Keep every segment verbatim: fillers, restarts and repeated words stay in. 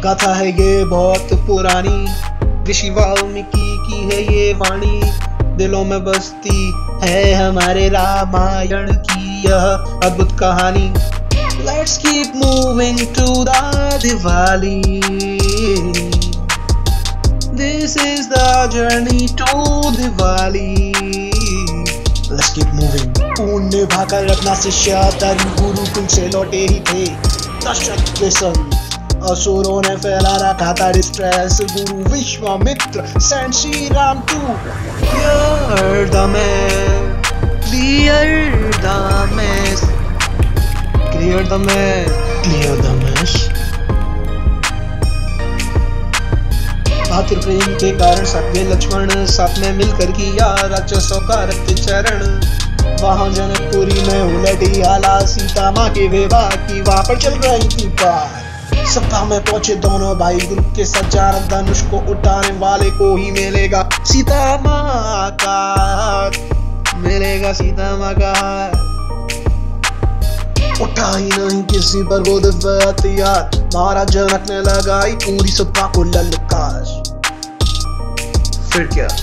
गाथा है ये बहुत पुरानी, ऋषि वाल्मीकि की है ये वाणी, दिलों में बसती है हमारे रामायण की यह अद्भुत कहानी। Let's keep moving to the Diwali. This is the journey to Diwali. Let's keep moving. पुण्य भाकर अपना शिष्य तरी गुरुकुल से लौटे ही थे दशरथ के संग। असुरों ने फैला रखा था distress, Guru Vishwamitra sent Shri Ram to clear the mess, clear the mess, clear the mess, clear the mess। आखिर प्रेम के कारण सत्य लक्ष्मण साथ में मिलकर किया राक्षसों का रक्त चरण। वहां जनकपुरी में उलटी आला, सीता माँ के विवाह की वहां पर चल रही थी पार। सभा में पहुंचे दोनों भाई ग्रुप के सज्जार, धनुष को उठाने वाले को ही मिलेगा सीता माँ का हाथ, मिलेगा सीता माँ का हाथ। उठा ही नहीं किसी पर वो दिव्य हथियार, महाराज जनक ने लगाई पूरी सभा को ललकार। फिर क्या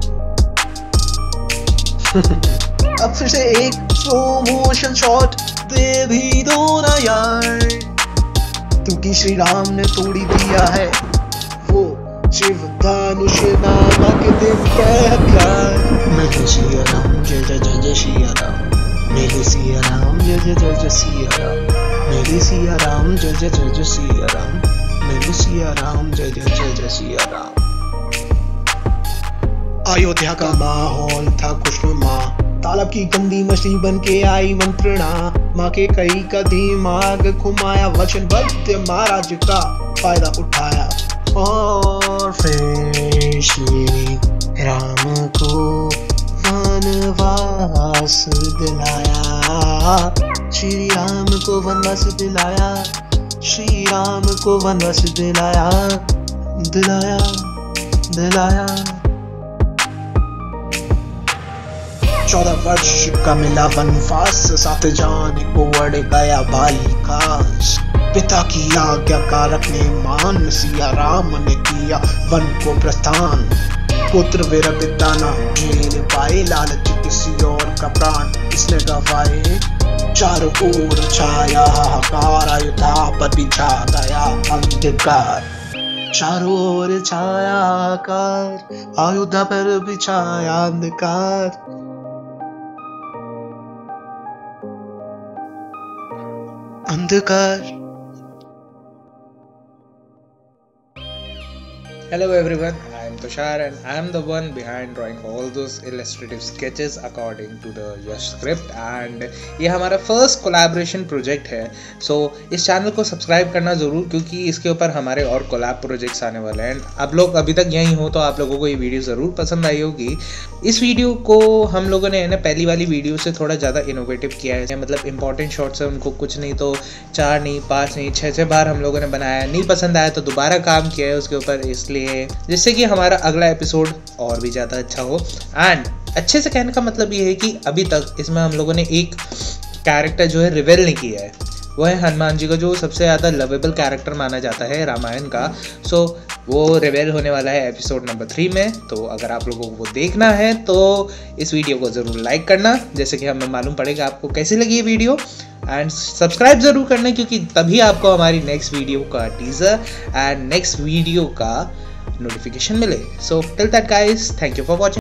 अब फिर से एक स्लो मोशन शॉट दे भी दो ना यार, क्योंकि श्री राम ने तोड़ी दिया है वो शिव धनुष नामक दिव्य हथियार। मेरे सिया राम जय जय जय जय सिया राम, मेरे सिया राम जय जय जय जय सिया राम, मेरे सिया राम जय जय जय जय सिया राम, मेरे सिया राम जय जय जय जय सिया राम। अयोध्या का माहौल था खुशनुमा, तालाब की गंदी मछली बन के आई मंत्रणा, माँ के कई का दिमाग घुमाया, वचनबद्ध महाराज का फायदा उठाया और फिर श्री राम को वनवास दिलाया, श्री राम को वनवास दिलाया, श्री राम को वनवास दिलाया, दिलाया दिलाया। चौदह वर्ष का मिला वनवास, साथ जाने को अड़ गया भाई खास। पिता की आज्ञा का रखने मान, सिया राम ने किया वन को प्रस्थान। पुत्र मेरा पिता न झेल पाए, लालच किसी और का प्राण इसने गवाए। चारों ओर छाया हाहाकार, अयोध्या पर भी छा गया अंधकार। चारों ओर छाया हाहाकार, अयोध्या पर भी छाया अंधकार। अंधकार। Hello everyone, I am Tushar and I am the one behind drawing all those illustrative sketches according to the Yash script and ये हमारा first collaboration project है। so इस चैनल को सब्सक्राइब करना ज़रूर, क्योंकि इसके ऊपर हमारे और कोलैब प्रोजेक्ट्स आने वाले हैं। आप लोग अभी तक यहीं हो तो आप लोगों को ये वीडियो ज़रूर पसंद आई होगी। इस वीडियो को हम लोगों ने ना पहली वाली वीडियो से थोड़ा ज़्यादा इनोवेटिव किया है, मतलब इंपॉर्टेंट शॉट्स है उनको कुछ नहीं तो चार नहीं पाँच नहीं छः छः बार हम लोगों ने बनाया। नहीं पसंद आया तो दोबारा काम किया है उसके ऊपर, इसलिए जिससे कि हमारा अगला एपिसोड और भी ज़्यादा अच्छा हो। एंड अच्छे से कहने का मतलब ये है कि अभी तक इसमें हम लोगों ने एक कैरेक्टर जो है रिवेल नहीं किया है, वो है हनुमान जी का, जो सबसे ज़्यादा लवेबल कैरेक्टर माना जाता है रामायण का। सो वो रिवेल होने वाला है एपिसोड नंबर थ्री में। तो अगर आप लोगों को वो देखना है तो इस वीडियो को ज़रूर लाइक करना, जैसे कि हमें मालूम पड़ेगा आपको कैसी लगी ये वीडियो। एंड सब्सक्राइब ज़रूर करना, क्योंकि तभी आपको हमारी नेक्स्ट वीडियो का टीज़र एंड नेक्स्ट वीडियो का नोटिफिकेशन मिले। So till that guys, thank you for watching.